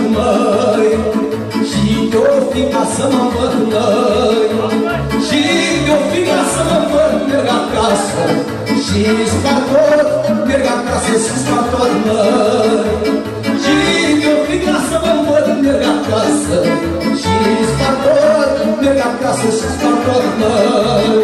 măi, și de-o fi ca să mă văd, măi, și de-o fi ca să mă văd, merg acasă, și spart tot, merg acasă și spart tot, măi, și de-o fi ca să mă văd, merg acasă, și spart tot, merg acasă și spart tot, măi.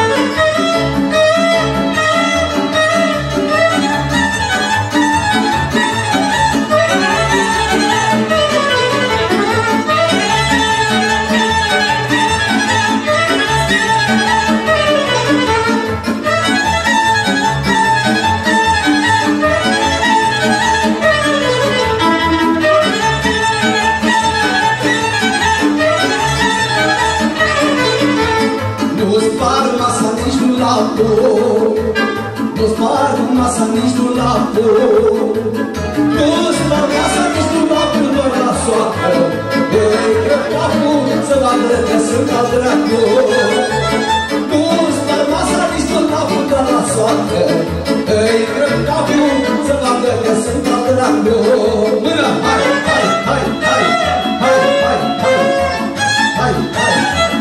Nu sparg masa nici nu lapă, nu sparg masa nici nu lapă, doar la soacă. Ei, că capul să vadă că sunt al dracu. Nu sparg masa nici nu lapă, doar la soacă. Ei, că capul să vadă că sunt al dracu. Mâna, hai, hai, hai, hai, hai, hai, hai, hai, hai.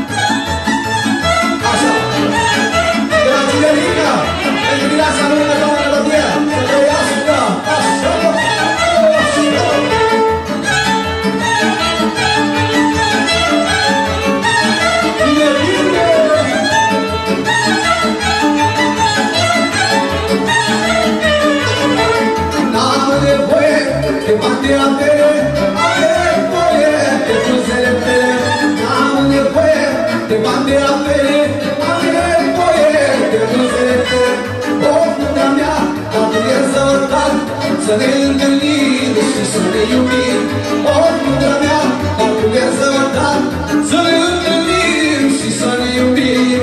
Așa. Grădinică, pentru mireasa lună, doamna melodie, să trăiască, așa, bine, bine! N-am nevoie de bani, am nevoie de frunzele tale. N-am nevoie de bani, am nevoie de frunzele tale. O, mâna mea, toată e zăutat, să ne întâlnim și să ne iubim. O, mâna mea, toată e zăutat, să ne întâlnim și să ne iubim.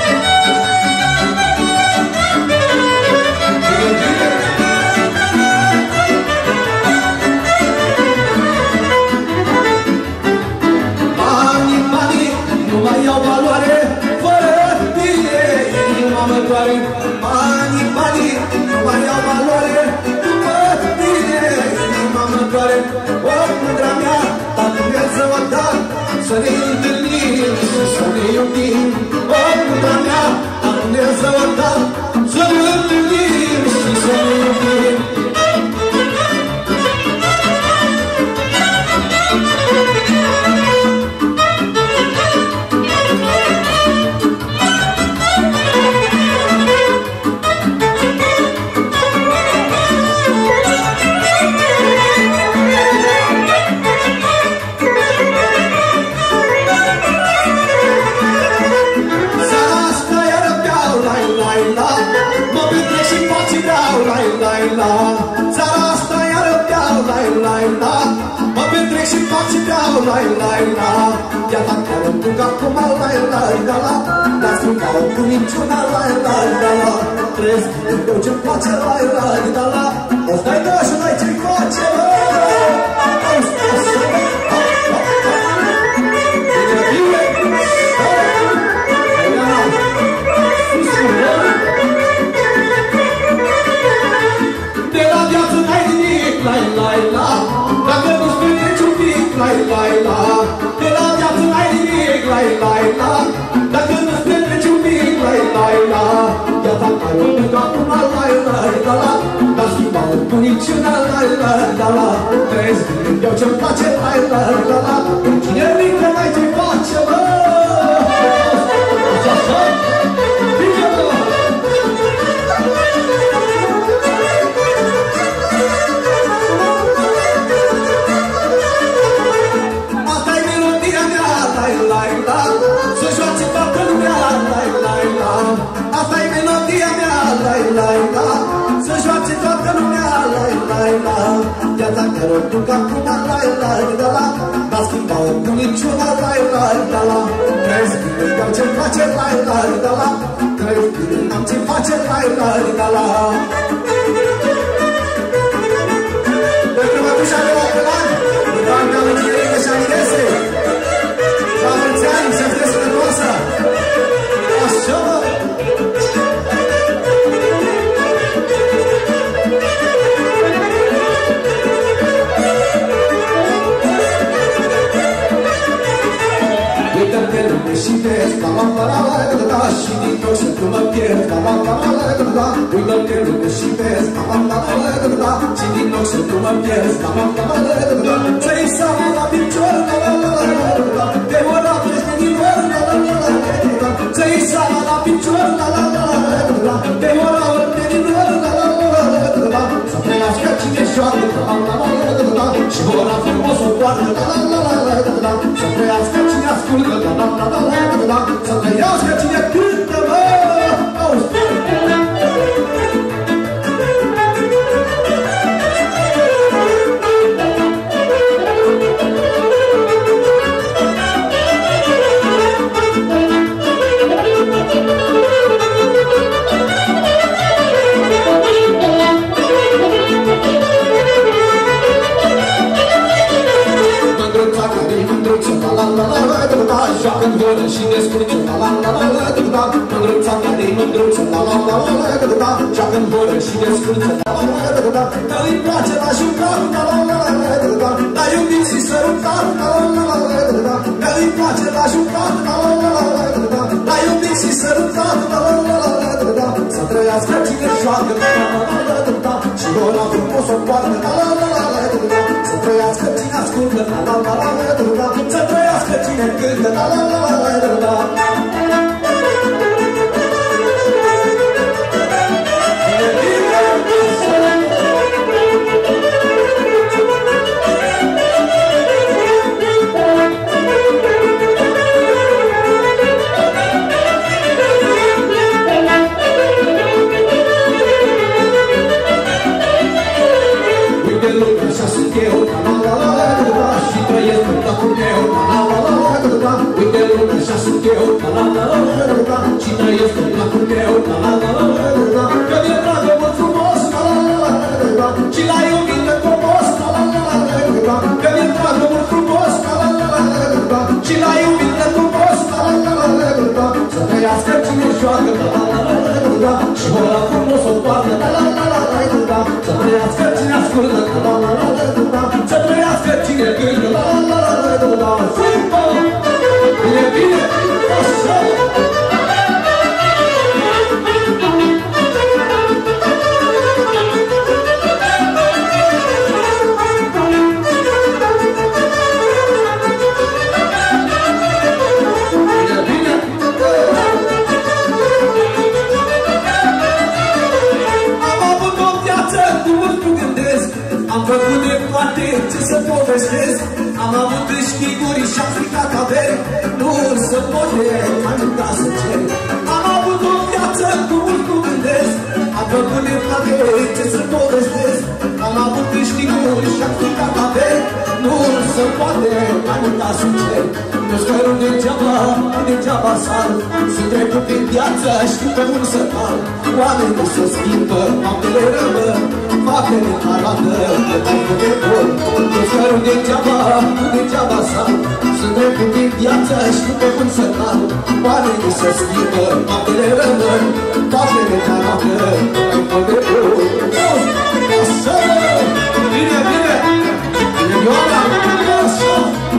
Banii, banii, nu mai au valoare, fără tine inima mă doare. Banii, banii, nu mai au valoare, după tine inima mă doare. O, mândra mea, tatăl meu să o dat, să ne întâlnim și să ne iubim. O, mândra mea, tatăl meu să o dat, să ne întâlnim și să ne iubim. Țara asta iară beau, lai, lai, la. Mă petrec și fac și beau, lai, lai, la. Ia la care îmi duc acum, lai, lai, la, la. Dar spun ca o buniciuna, lai, lai, la, la. Trăiesc din greu ce-mi place, lai, lai, la, la. O stai două și n-ai ce-mi face, lai. Lai, lai, la. Dacă nu-ți petreci un pic, lai, lai, la. De la viață n-ai nimic, lai, lai, la. Dacă nu-ți petreci un pic, lai, lai, la. Viața care o duc acum, lai, lai, la, la. Dar schimba o buniciuna, lai, lai, la, la. Trăiesc din eu ce-mi place, lai, lai, la, la. În cine mică n-ai ce face, bă. Așa, bine, bă. Să joace toată lumea, lai, lai, la. Asta-i melodia mea, lai, lai, la. Să joace toată lumea, lai, lai, la. Viața care o duc acum, lai, lai, la, la. Dar schimba o buniciuna, lai, lai, la, la. Crezi bine, am ce-mi face, lai, lai, la, la. Crezi bine, am ce-mi face, lai, lai, la, la. Pentru mătușa de la Călan, doamna Măcinerică și Aminese. La mulți ani, să fie sănătoasă! Așa, mă! vezi, la și din nou să tu mă pierzi, uită-te lume și vezi, și din nou să tu mă pierzi, ți-ai seama la picior, te ora peste din ori, ți-ai seama la picior, te ora peste din ori, să trăiască cine joacă, și ora frumos o poartă, să trăiască cine ascultă, să trăiască cine cântă, bă! Joacă-n voră și descurce, mândruța care-i mândruță, joacă-n voră și descurce, că-i place la jucat, la iubit și sărutat, că-i place la jucat, la iubit și sărutat, să trăiască cine joacă, și ora frumos o poartă, să trăiască cine ascultă, să trăiască cine cântă, și trăiesc în locul meu, uite lumea așa sunt eu, și trăiesc în locul meu, că mi-e dragă mult frumos, și la iubită comos, că mi-e dragă mult frumos, și la iubită comos, să trăiască cine joacă, și ora frumos o poartă, să trăiască cine ascultă, să trăiască cine cântă, bine, bine, așa! Am făcut de toate ce să povestesc, am avut câștiguri și-am fricat averi, nu să poate mai mult ca să cer. Am avut o viață cu mult cu gândesc, am făcut de toate ce să povestesc, am avut câștiguri și-am fricat averi, nu să poate mai mult ca să cer. Nu-ți cărul degeaba sar, sunt trecut din viață, știu pe un să cal. Oamenii se schimbă, faptele rămân, faptele arată că ai de bun. Nu-ți cărul degeaba sar, sunt trecut din viață, știu pe un să cal. Oamenii se schimbă, faptele rămân, faptele arată că ai de bun. Așa! Bine, bine! Bine, Ioana! Așa!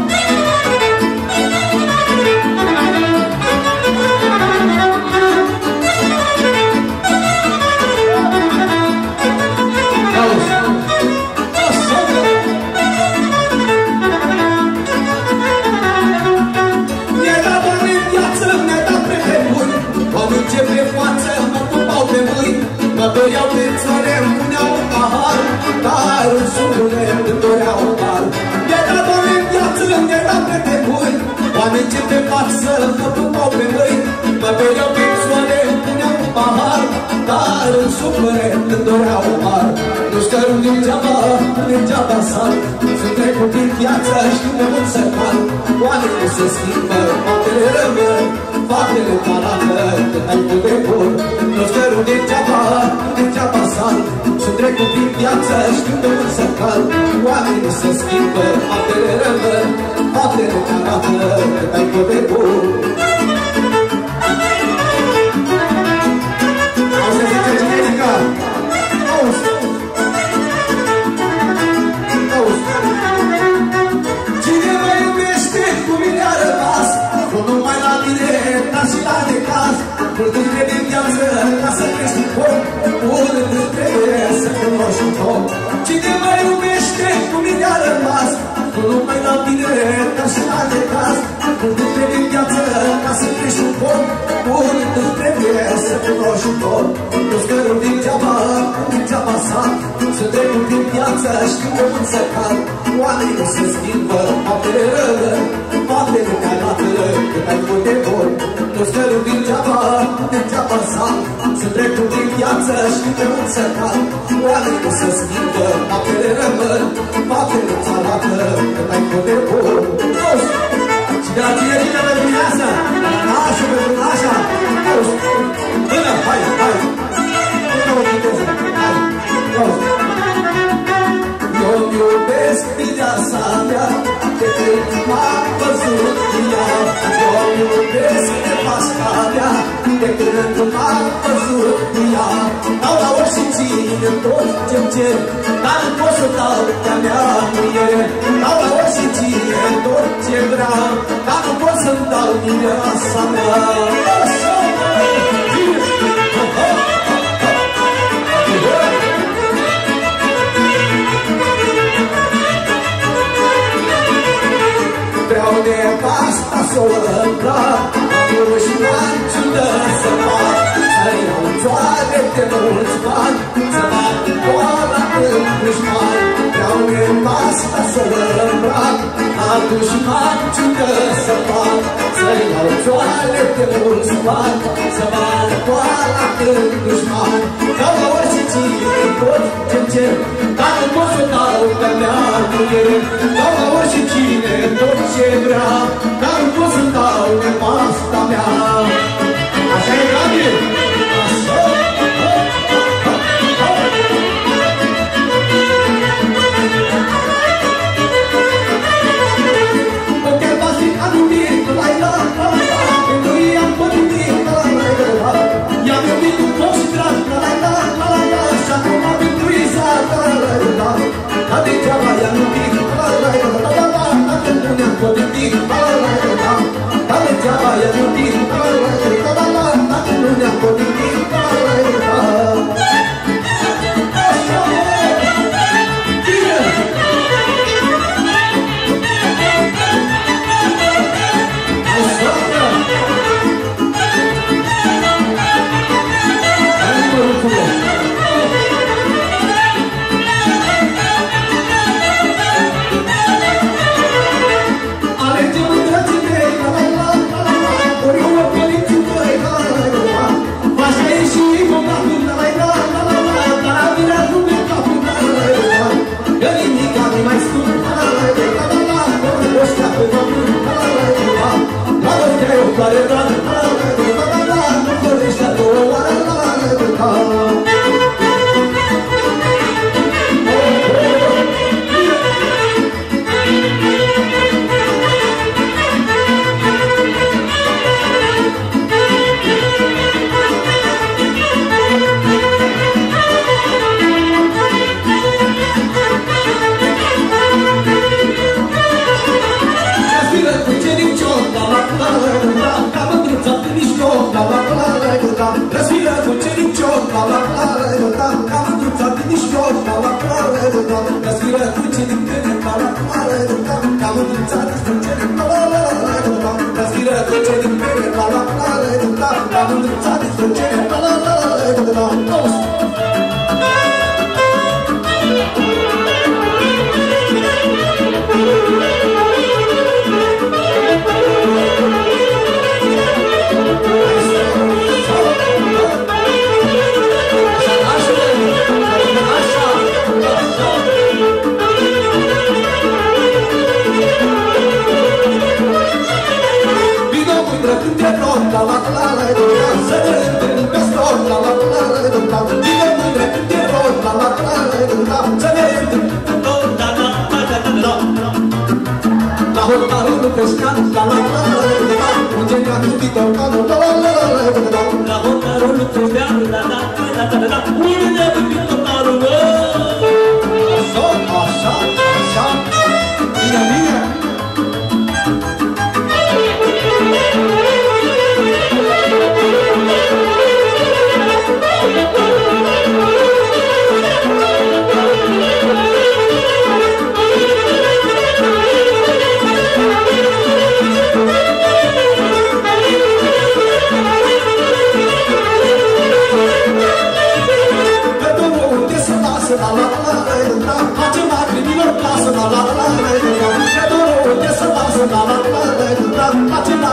Mă doreau pe țăre, îmi puneau un pahar, dar în suflet îmi doreau un bar. Mi-a dat o viață, mi-a dat prieteni buni, oameni ce pe față mă pupau pe mâini. Mă doreau pe țăre, îmi puneau un pahar, dar în suflet îmi doreau un bar. Nu-ți cărul degeaba sar, sunt trecut din viață, știu de mult să cal. Oamenii se schimbă, faptele rămân, faptele arată că ai de bun. Nu-ți cărul degeaba sar, sunt trecut din viață, știu de mult să cal. Oamenii se schimbă, faptele rămân, faptele arată că ai de bun. Auzi, zice Generica! Auzi! Cine mă iubește cu mine a rămas, nu numai la mine dar și la de caz. Mult îți trebuie în viață ca să crești un pom. Mult îți trebuie să cunoști un om. Nu-ți cărul degeaba sa. Să trecut din viață, știu că mult să cad. Oamenii nu se schimbă, faptele rău, faptele ca dată, cât ai făcut de bun. Nu-ți cărul degeaba sa. Să trecut din viață, știu că mult să cad. Oamenii nu se schimbă, faptele rămân, faptele ți arată, cât ai făcut de bun. Și de la tinerii de dimineață, nașul pentru nașa, până, hai, până o viteză, hai, eu-mi iubesc viața mea, de când m-am văzut ea. Eu-mi iubesc nevasta mea, de când m-am văzut ea. Dau la orice cine tot ce-mi cer, dar nu pot să dau de-a mea muiere. Dau la orice cine tot ce vreau, dar nu pot să-mi dau viața mea. Vreau nevasta să o îmbrac, dușmani ciudă să fac, să-i iau țoare de mulți bani, să fac boala în dușmani. Vreau nevasta să o îmbrac, dușmani ciudă să fac, să-i iau țoare de mulți bani, să fac boala în dușmani. Vreau la orice cine tot ce-mi cer, dar nu pot să dau de-a mea muiere. Vreau la orice cine tot ce vrea, dar nu pot să-mi dau nevasta mea. Așa e, Gabi? Așa? Porque va a ser anumit, la la la la, nu i-am potrivit, la la la la. I-am iubit un foc și drag, la la la la la, și acum am intruizat, la la la la. Dar degeaba i-am iubit, la la la la la, dacă nu ne-am potrivit, la la la la. Dar degeaba i-am iubit, la la la la, dacă nu ne-am potrivit, la la la la. Așa e! Bine! Așa e! Hai, măruțule! Alege-mă, dragii mei, la la la la la la, ori eu mă părinții măi, la la la la la. V-aș mai ieși bogatul, la la la la la la, dar avirea nu mi-e capul, la la la la la. Că nimica nu mai scurt, la la la la la la, ori ăștia pe pământ, la la la la la. Dragostea e o floare dragă, la la la la la, nu vorbești a doua oară, la la la la la. Respira cu cericior, la la la la la la, ca mândruța din nișor, la la la la la la. Respira cu cericior, la la la la la la, ca mândruța din nișor, la la la la la la. Respira cu cericior, la la la la la la, ca mândruța din nișor, la la la la la la.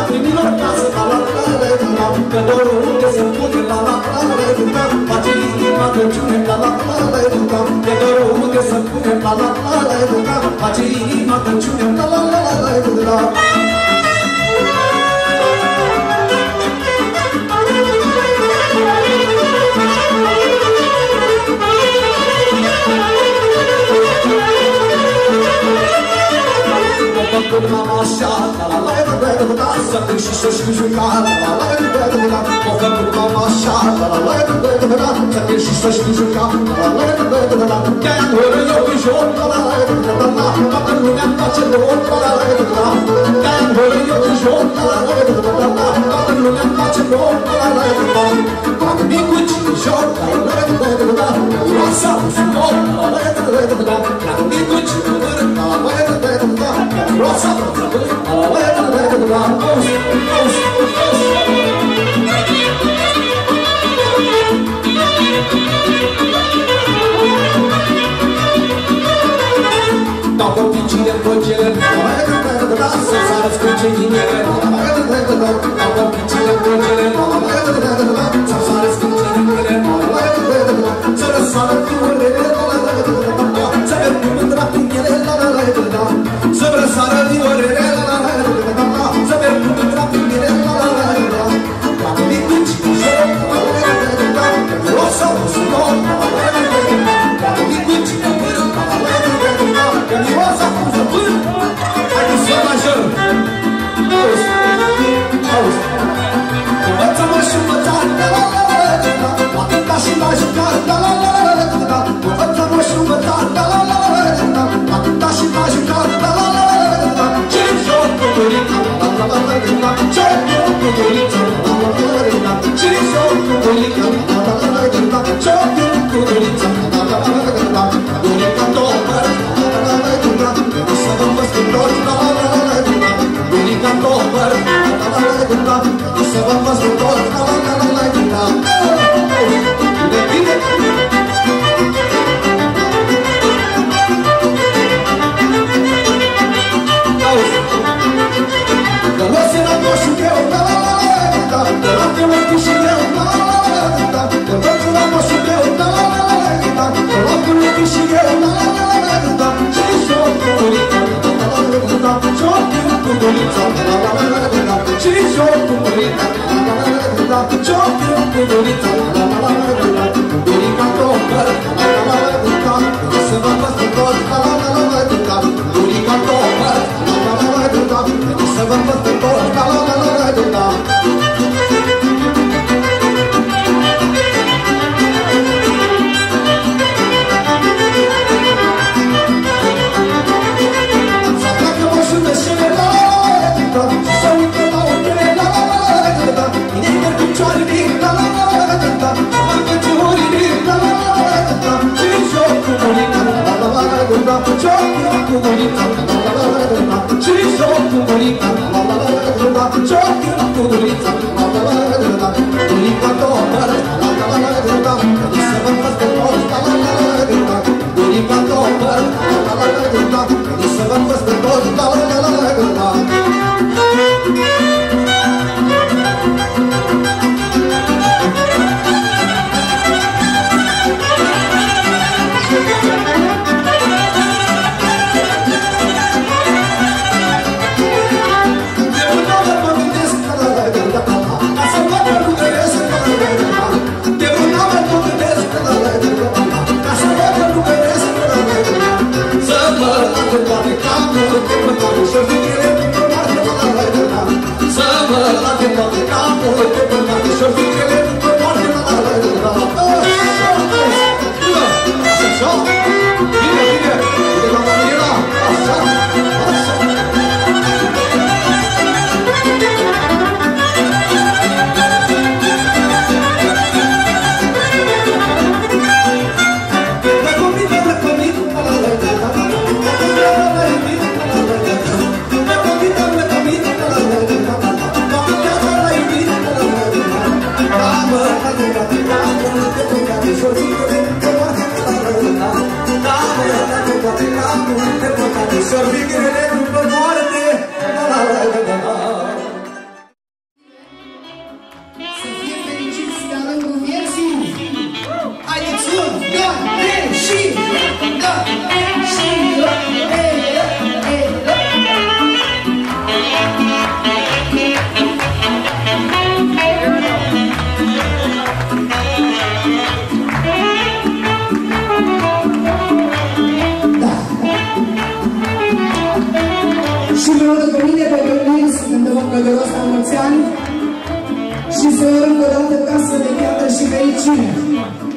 lacrimilor casă, la la la la la la, că dorul unde se pune, la la la la la la, face inima căciune, la la la la la la, că dorul unde se pune, la la la la la, face inima căciune, la la la la la la. Când mama așa, la la la la la la, să te și să știu juca, la la la la la la, o făcut mama așa, la la la la la la, să te și să știu juca, la la la la la, de-aia doar eu îi joc, la la la la la, toată lumea îmi face loc, la la la la la, de-aia doar eu îi joc, la la la la la, toată lumea îmi face loc, la la la la, fac micuci, joc, la la la la la, roasa, frumos, la la la la la, fac micuci, la la la la la, roasa, dau cu picile în cocele, să sară scâncenile, dau cu picile în cocele, să sară scâncenile, să răsară fiorele, să merg mândra prin ele, să răsară fiorele, să merg mândra prin ele, dacă mi duci joc, rosa, rosa, dacă mi duci că miroasa cum să până. Haideți să major. Auzi, auzi. Învăță-mă și învățat, la la la la la, la cânta și la jucat, la la la la la la, învăță-mă și învățat, la la la la la, la cânta și la jucat, la la la la la, ce-mi joc cu dorița, la la la la la, ce-mi joc cu dorița, la la la la la, ce-mi joc cu dorița, la la la la la, ce-mi joc cu dorița, la la la la la, dorița topă. Să vă învățător, la la la la la, bunica topăr, la la la la la, să vă învățător, la la la la la, de bine. Auzi, că luat era moșul meu, la la la la la, că luat eu un și eu, la la la la la, că luat era moșul meu, la la la la la, că luat eu un și eu, la la la la, ce-i joc cu dorița, la la la la, joc cu dorița, la la la la, ce-i joc cu dorița, la la la la, joc cu dorița, la la la la, dorica topăr, la la la la, să vă învățător, la la la la, dorica topăr, la la la la, să vă învățător, la la la la. călduros la mulți ani și să urăm o dată casă de viață și fericire.